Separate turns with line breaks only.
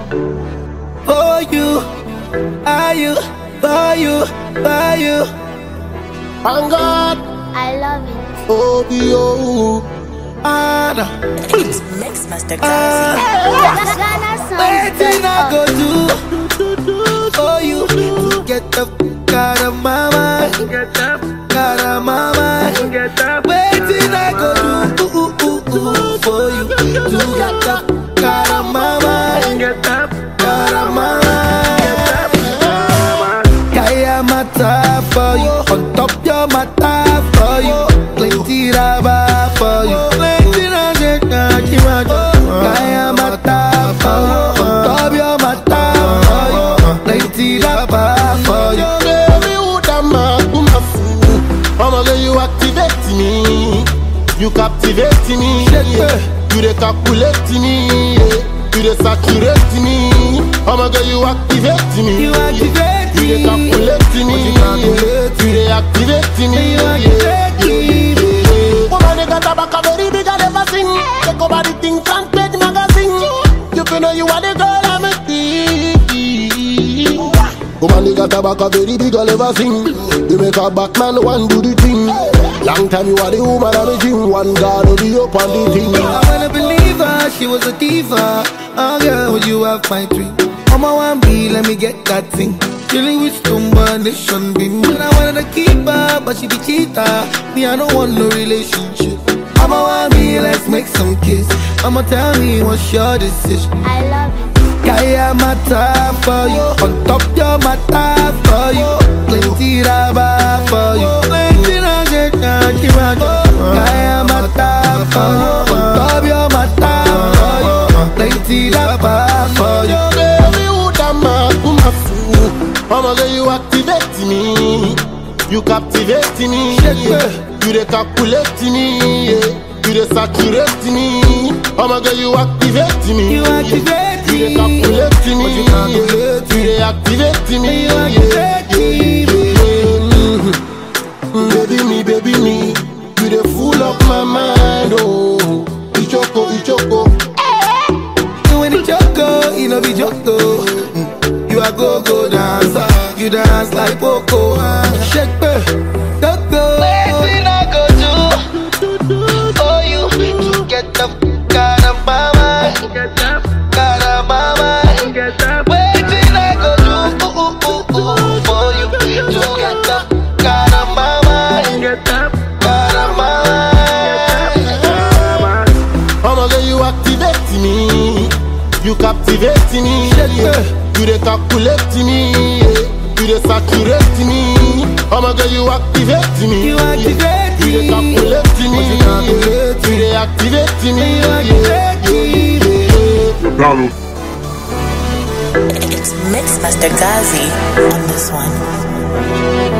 For you, are you, for you, for you.
On God,
I love it.
OBO,
Anna.
Mix Master Gazi.
Waiting I go do for you to get up, got a mama, got a mama. Waiting I go do for you to get up, got a mama, got a mama. Kaya mata for you, on top your mata for you, plenty raba for you, plenty raba. Kaya mata for you, on top your mata for you, plenty raba for you.
Baby, who the man who my fool? I'ma get you activate me, you captivate me, you dey calculate me, you dey saturate me. I'ma get you activate me,
You activate
you dey calculate me, you dey activate me,
you activate me.
Woman, they got a back a very big and never sing. Take over the thing, front page magazine. You feel know you are the girl I'm a teen. Woman, they got a back a very big and never sing. You make a back man one do the thing. Long time you are the woman on the gym. One God will be up on the thing.
I wanna believe her, she was a diva. Oh girl, would you have my dream? Mama want me, let me get that thing. Dealing with combination beam. When I wanted to keep her, but she be cheater. Me, I don't want no relationship. Mama want me, let's make some kiss. Mama tell me what's your decision.
I love it.
Kaya mata for you, on top your mata for you, plenty raba for you, plenty raba. Kaya mata for you, on top your mata for you, plenty raba for you.
Baby, who the man who my fool? I'ma get you activate me, you captivate me, you dey calculate me, you dey saturate me. I'ma get you activate me,
You activate
you dey
me,
calculate me,
you calculate
you dey activate me,
you activate me.
baby me, you dey full up my mind, oh. Ichoko.
You in the choco, you know be joko. You a go dancer, you dance like Poco. Shake go. Waiting I go do for you to get up, got a mama, got a mama. Waiting I go do for you to get up, got a mama, got a mama.
I'ma get you activate me, you captivate me, you dey calculate me, you dey saturate me. I'ma get you activate me,
You activate
you dey
me,
calculate me, you dey activate me.
It's Mix Master Gazi on this one.